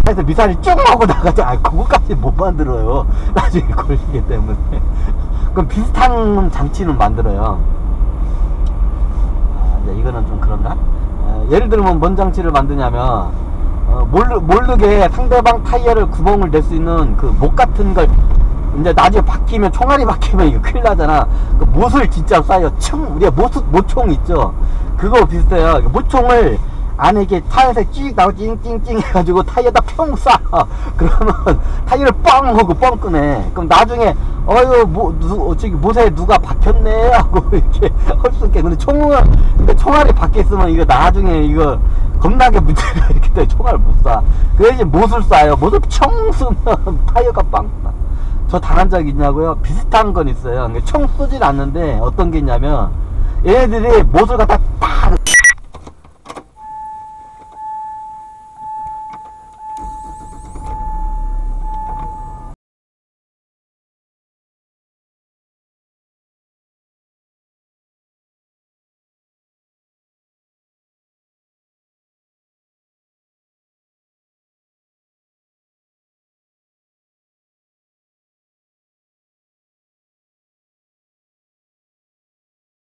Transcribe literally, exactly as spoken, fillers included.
해서 미사일이 쭉 하고 나가죠. 아, 그거까지 못 만들어요. 나중에 걸리기 때문에. 그럼 비슷한 장치는 만들어요. 아, 이제 이거는 좀 그런가? 아, 예를 들면 뭔 장치를 만드냐면, 어, 모르, 모르게 상대방 타이어를 구멍을 낼 수 있는 그 못 같은 걸, 이제 나중에 박히면, 총알이 박히면 이거 큰일 나잖아. 그 못을 진짜 쏴요. 총, 우리가 못, 모총 있죠? 그거 비슷해요. 모총을 안에 이렇게 타이어에서 찌익 나오고 찡찡찡 해가지고 타이어에다 평 쏴. 그러면 타이어를 뻥 하고 뻥 끄네. 그럼 나중에 어휴 뭐 누, 저기 못에 누가 박혔네 하고 이렇게 할 수 있게. 근데 총은 근데 총알이 박혀 있으면 이거 나중에 이거 겁나게 문제가 이렇게 돼. 총알 못 쏴. 그 대신 못을 쏴요. 못을 총 쏘면 타이어가 빵 나. 저 당한 적 있냐고요? 비슷한 건 있어요. 총 쏘진 않는데 어떤 게 있냐면 얘네들이 못을 갖다 딱